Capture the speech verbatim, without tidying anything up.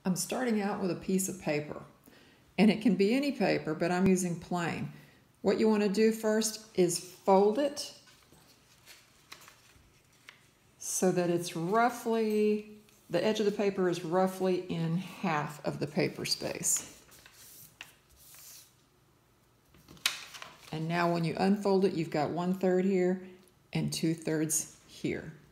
I'm starting out with a piece of paper, and it can be any paper, but I'm using plain. What you want to do first is fold it so that it's roughly, the edge of the paper is roughly in half of the paper space. And now when you unfold it, you've got one third here and two thirds here.